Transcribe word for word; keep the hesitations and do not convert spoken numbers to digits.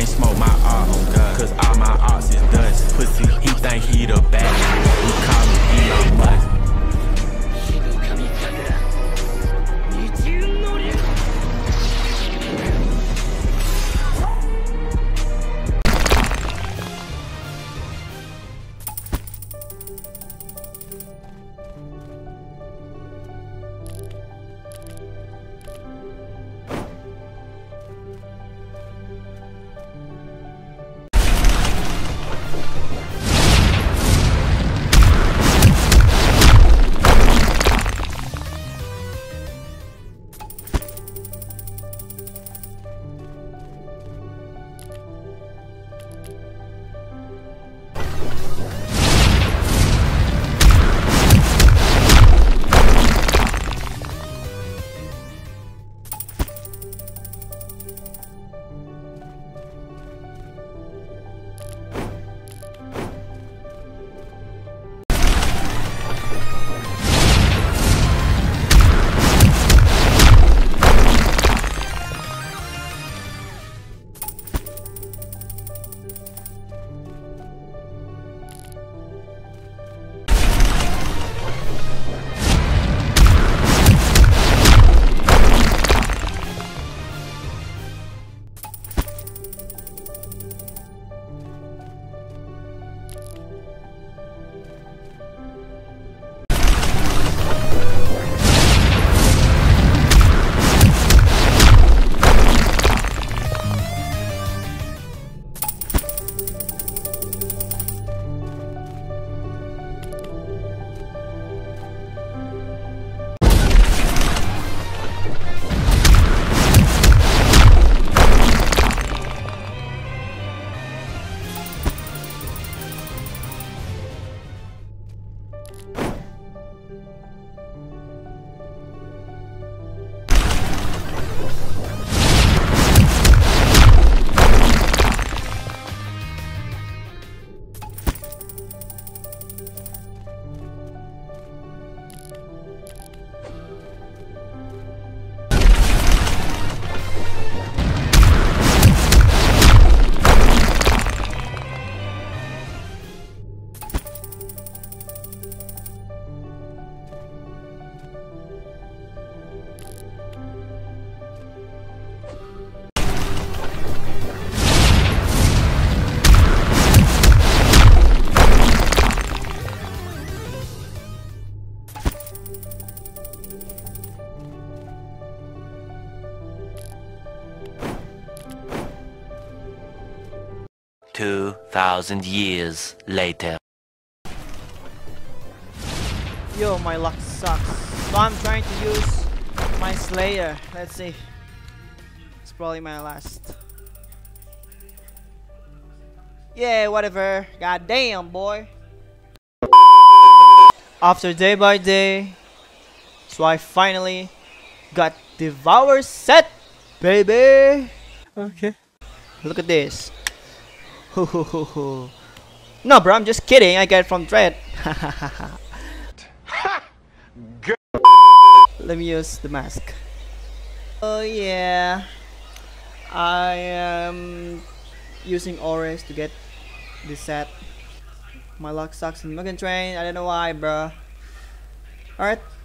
can't smoke my art, cause all my arts is dust. Pussy, he think he the best. We call him Elon Musk. Two thousand years later. Yo, my luck sucks. So I'm trying to use my Slayer. Let's see. It's probably my last. Yeah, whatever. God damn, boy. After day by day, so I finally got Devour set, baby. Okay. Look at this. No, bro, I'm just kidding. I got it from Dread. Let me use the mask. Oh yeah, I am using Ores to get this set. My luck sucks in Mugen Train. I don't know why, bro. Alright.